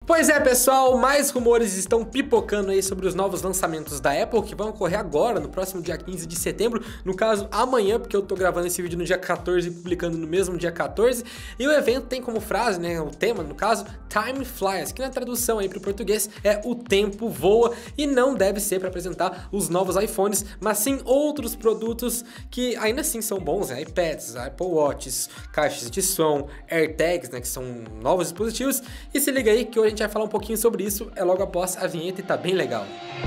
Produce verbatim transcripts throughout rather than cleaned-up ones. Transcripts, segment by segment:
Pois é, pessoal, mais rumores estão pipocando aí sobre os novos lançamentos da Apple que vão ocorrer agora, no próximo dia quinze de setembro, no caso amanhã, porque eu tô gravando esse vídeo no dia quatorze e publicando no mesmo dia quatorze, e o evento tem como frase, né, o tema no caso, Time Flies, que na tradução aí pro português é o tempo voa, e não deve ser para apresentar os novos iPhones, mas sim outros produtos que ainda assim são bons, né, iPads, Apple Watches, caixas de som, AirTags, né, que são novos dispositivos, e se liga aí que hoje a gente vai falar um pouquinho sobre isso, é logo após a vinheta e tá bem legal.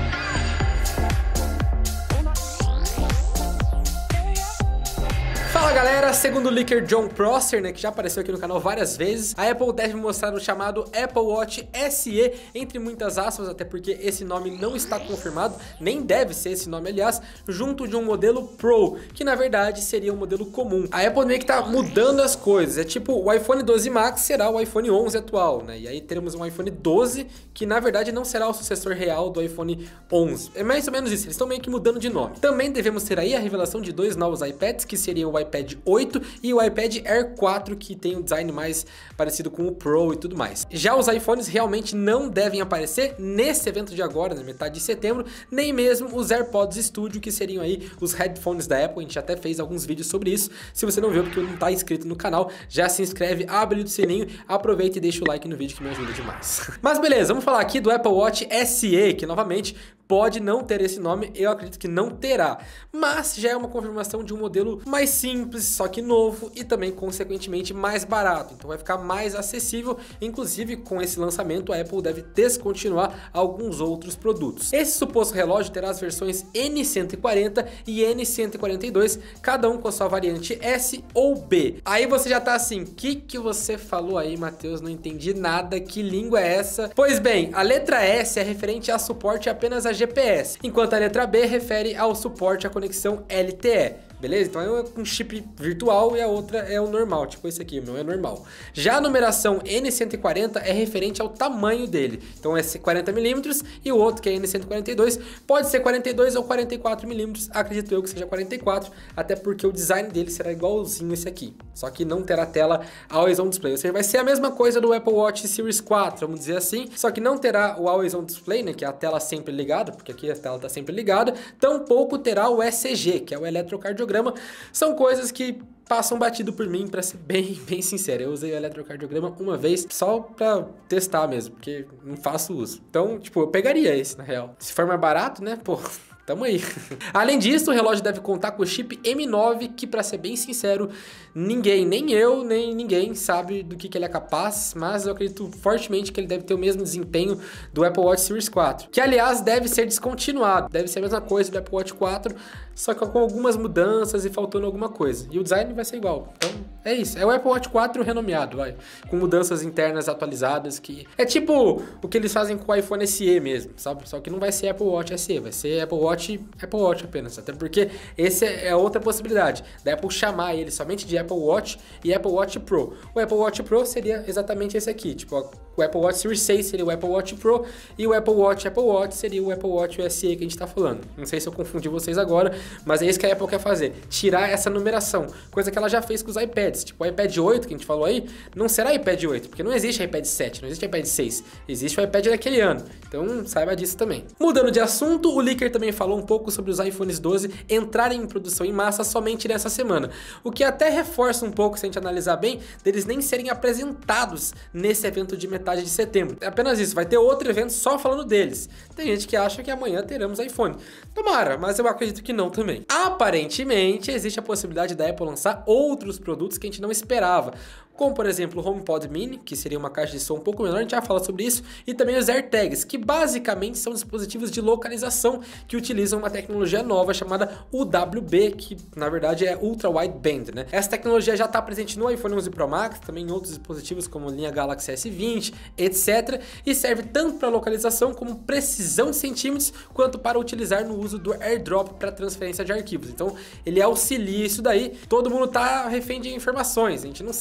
Fala galera, segundo o leaker Jon Prosser, né, que já apareceu aqui no canal várias vezes, a Apple deve mostrar o chamado Apple Watch S E, entre muitas aspas, até porque esse nome não está confirmado, nem deve ser esse nome aliás, junto de um modelo Pro, que na verdade seria um modelo comum. A Apple meio que tá mudando as coisas, é tipo o iPhone doze Max será o iPhone onze atual, né, e aí teremos um iPhone doze, que na verdade não será o sucessor real do iPhone onze. É mais ou menos isso, eles estão meio que mudando de nome. Também devemos ter aí a revelação de dois novos iPads, que seriam o iPad oito e o iPad Air quatro, que tem um design mais parecido com o Pro e tudo mais. Já os iPhones realmente não devem aparecer nesse evento de agora, na metade de setembro, nem mesmo os AirPods Studio, que seriam aí os headphones da Apple. A gente até fez alguns vídeos sobre isso. Se você não viu porque não está inscrito no canal, já se inscreve, abre o sininho, aproveita e deixa o like no vídeo que me ajuda demais. Mas beleza, vamos falar aqui do Apple Watch S E, que novamente pode não ter esse nome, eu acredito que não terá, mas já é uma confirmação de um modelo mais simples, só que novo e também consequentemente mais barato, então vai ficar mais acessível. Inclusive com esse lançamento a Apple deve descontinuar alguns outros produtos. Esse suposto relógio terá as versões N cento e quarenta e N cento e quarenta e dois, cada um com a sua variante S ou B. Aí você já tá assim, que que você falou aí, Matheus? Não entendi nada, que língua é essa? Pois bem, a letra S é referente a suporte apenas a G P S, enquanto a letra B refere ao suporte à conexão L T E. Beleza? Então é um chip virtual e a outra é o normal, tipo esse aqui, o meu é normal. Já a numeração N cento e quarenta é referente ao tamanho dele. Então é quarenta milímetros e o outro que é N cento e quarenta e dois pode ser quarenta e dois ou quarenta e quatro milímetros, acredito eu que seja quarenta e quatro, até porque o design dele será igualzinho esse aqui, só que não terá tela Always On Display, ou seja, vai ser a mesma coisa do Apple Watch Series quatro, vamos dizer assim, só que não terá o Always On Display, né, que é a tela sempre ligada, porque aqui a tela está sempre ligada, tampouco terá o E C G, que é o eletrocardiograma. São coisas que passam batido por mim, pra ser bem, bem sincero. Eu usei o eletrocardiograma uma vez só pra testar mesmo, porque não faço uso. Então, tipo, eu pegaria esse, na real. Se for mais barato, né, pô, tamo aí. Além disso, o relógio deve contar com o chip M nove, que pra ser bem sincero, ninguém, nem eu, nem ninguém sabe do que, que ele é capaz, mas eu acredito fortemente que ele deve ter o mesmo desempenho do Apple Watch Series quatro, que aliás deve ser descontinuado, deve ser a mesma coisa do Apple Watch quatro, só que com algumas mudanças e faltando alguma coisa, e o design vai ser igual. Então é isso, é o Apple Watch quatro renomeado, vai, com mudanças internas atualizadas, que é tipo o que eles fazem com o iPhone S E mesmo, sabe? Só que não vai ser Apple Watch S E, vai ser Apple Watch Apple Watch apenas, até porque esse é outra possibilidade da Apple chamar ele somente de Apple Watch e Apple Watch Pro. O Apple Watch Pro seria exatamente esse aqui, tipo o Apple Watch Series seis seria o Apple Watch Pro e o Apple Watch Apple Watch seria o Apple Watch S E que a gente tá falando. Não sei se eu confundi vocês agora, mas é isso que a Apple quer fazer, tirar essa numeração, coisa que ela já fez com os iPads, tipo o iPad oito que a gente falou aí, não será iPad oito, porque não existe iPad sete, não existe iPad seis, existe o iPad daquele ano, então saiba disso também. Mudando de assunto, o leaker também falou um pouco sobre os iPhones doze entrarem em produção em massa somente nessa semana, o que até reforça um pouco, se a gente analisar bem, deles nem serem apresentados nesse evento de metade de setembro. É apenas isso, vai ter outro evento só falando deles. Tem gente que acha que amanhã teremos iPhone. Tomara, mas eu acredito que não também. Aparentemente, existe a possibilidade da Apple lançar outros produtos que a gente não esperava, como por exemplo o HomePod Mini, que seria uma caixa de som um pouco menor, a gente já fala sobre isso, e também os AirTags, que basicamente são dispositivos de localização que utilizam uma tecnologia nova chamada U W B, que na verdade é Ultra Wideband, né? Essa tecnologia já está presente no iPhone onze Pro Max, também em outros dispositivos como linha Galaxy S vinte, etcétera, e serve tanto para localização como precisão de centímetros, quanto para utilizar no uso do AirDrop para transferência de arquivos. Então ele auxilia isso daí. Todo mundo tá refém de informações, a gente não sabe como é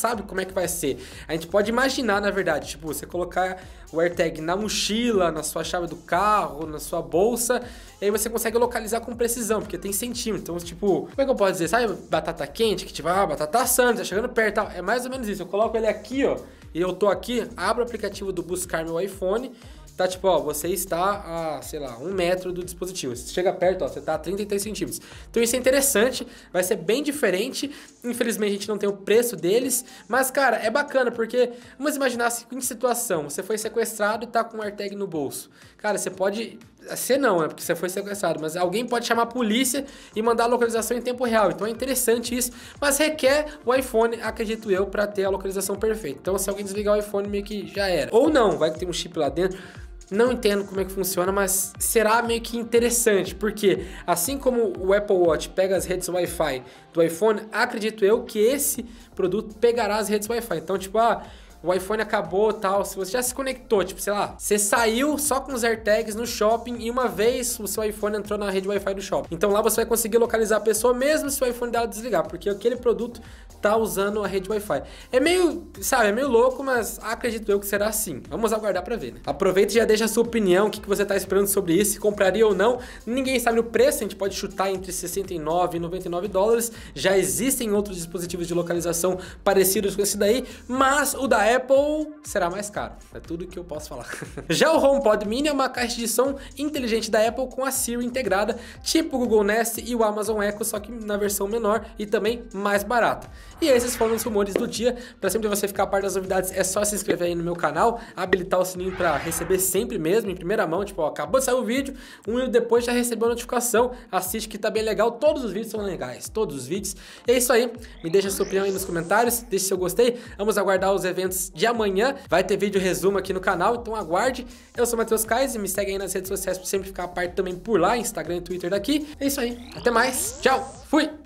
é que vai ser? A gente pode imaginar, na verdade, tipo, você colocar o AirTag na mochila, na sua chave do carro, na sua bolsa, e aí você consegue localizar com precisão, porque tem centímetro. Então, tipo, como é que eu posso dizer? Sabe batata quente, que tipo, ah, batata assando, tá chegando perto, tal. É mais ou menos isso. Eu coloco ele aqui, ó, e eu tô aqui, abro o aplicativo do Buscar Meu iPhone, tá tipo, ó, você está a, sei lá, um metro do dispositivo. Você chega perto, ó, você tá a trinta e três centímetros. Então isso é interessante, vai ser bem diferente. Infelizmente a gente não tem o preço deles, mas cara, é bacana porque, vamos imaginar a seguinte situação, você foi sequestrado e tá com um AirTag no bolso. Cara, você pode, você não, né, porque você foi sequestrado, mas alguém pode chamar a polícia e mandar a localização em tempo real. Então é interessante isso, mas requer o iPhone, acredito eu, para ter a localização perfeita. Então se alguém desligar o iPhone, meio que já era. Ou não, vai ter um chip lá dentro. Não entendo como é que funciona, mas será meio que interessante, porque assim como o Apple Watch pega as redes Wi-Fi do iPhone, acredito eu que esse produto pegará as redes Wi-Fi. Então, tipo, ah, o iPhone acabou, tal, se você já se conectou, tipo, sei lá, você saiu só com os AirTags no shopping e uma vez o seu iPhone entrou na rede Wi-Fi do shopping. Então lá você vai conseguir localizar a pessoa mesmo se o iPhone dela desligar, porque aquele produto tá usando a rede Wi-Fi. É meio, sabe, é meio louco, mas acredito eu que será assim. Vamos aguardar pra ver, né? Aproveita e já deixa a sua opinião, o que, que você tá esperando sobre isso, se compraria ou não. Ninguém sabe o preço, a gente pode chutar entre sessenta e nove e noventa e nove dólares. Já existem outros dispositivos de localização parecidos com esse daí, mas o da Apple será mais caro. É tudo que eu posso falar. Já o HomePod Mini é uma caixa de som inteligente da Apple com a Siri integrada, tipo o Google Nest e o Amazon Echo, só que na versão menor e também mais barata. E esses foram os rumores do dia. Para sempre você ficar a par das novidades, é só se inscrever aí no meu canal, habilitar o sininho para receber sempre mesmo, em primeira mão. Tipo, ó, acabou de sair o vídeo, um minuto depois já recebeu a notificação. Assiste que tá bem legal, todos os vídeos são legais, todos os vídeos. É isso aí, me deixa a sua opinião aí nos comentários, deixe seu gostei. Vamos aguardar os eventos de amanhã, vai ter vídeo resumo aqui no canal, então aguarde. Eu sou o Matheus Kais e me segue aí nas redes sociais para sempre ficar a par também por lá, Instagram e Twitter daqui. É isso aí, até mais, tchau, fui!